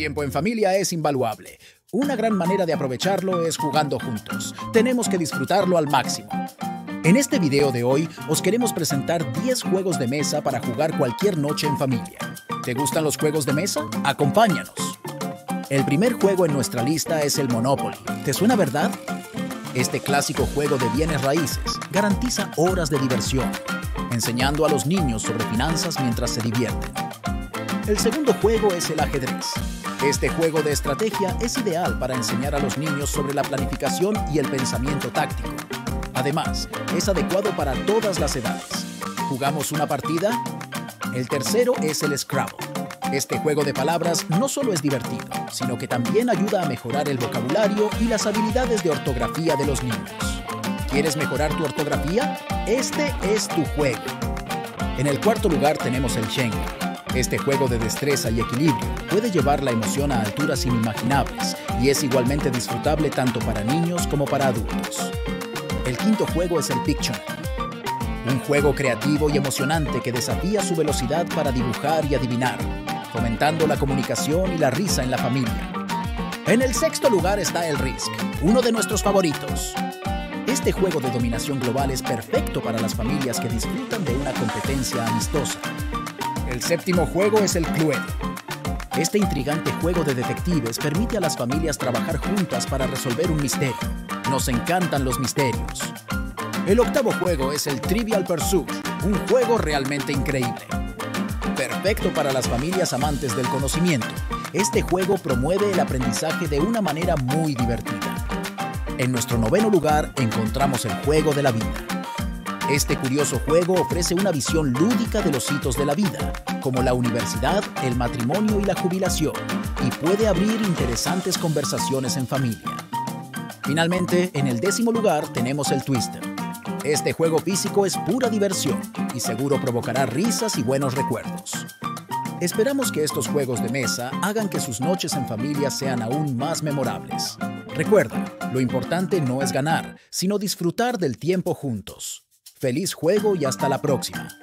tiempo en familia es invaluable. Una gran manera de aprovecharlo es jugando juntos. Tenemos que disfrutarlo al máximo. En este video de hoy os queremos presentar 10 juegos de mesa para jugar cualquier noche en familia. ¿Te gustan los juegos de mesa? Acompáñanos. El primer juego en nuestra lista es el Monopoly. ¿Te suena, verdad? Este clásico juego de bienes raíces garantiza horas de diversión, enseñando a los niños sobre finanzas mientras se divierten. El segundo juego es el ajedrez. Este juego de estrategia es ideal para enseñar a los niños sobre la planificación y el pensamiento táctico. Además, es adecuado para todas las edades. ¿Jugamos una partida? El tercero es el Scrabble. Este juego de palabras no solo es divertido, sino que también ayuda a mejorar el vocabulario y las habilidades de ortografía de los niños. ¿Quieres mejorar tu ortografía? Este es tu juego. En el cuarto lugar tenemos el Jenga. Este juego de destreza y equilibrio puede llevar la emoción a alturas inimaginables y es igualmente disfrutable tanto para niños como para adultos. El quinto juego es el Pictionary, un juego creativo y emocionante que desafía su velocidad para dibujar y adivinar, fomentando la comunicación y la risa en la familia. En el sexto lugar está el Risk, uno de nuestros favoritos. Este juego de dominación global es perfecto para las familias que disfrutan de una competencia amistosa. El séptimo juego es el Cluedo. Este intrigante juego de detectives permite a las familias trabajar juntas para resolver un misterio. Nos encantan los misterios. El octavo juego es el Trivial Pursuit, un juego realmente increíble. Perfecto para las familias amantes del conocimiento. Este juego promueve el aprendizaje de una manera muy divertida. En nuestro noveno lugar encontramos el Juego de la Vida. Este curioso juego ofrece una visión lúdica de los hitos de la vida, como la universidad, el matrimonio y la jubilación, y puede abrir interesantes conversaciones en familia. Finalmente, en el décimo lugar tenemos el Twister. Este juego físico es pura diversión y seguro provocará risas y buenos recuerdos. Esperamos que estos juegos de mesa hagan que sus noches en familia sean aún más memorables. Recuerda, lo importante no es ganar, sino disfrutar del tiempo juntos. ¡Feliz juego y hasta la próxima!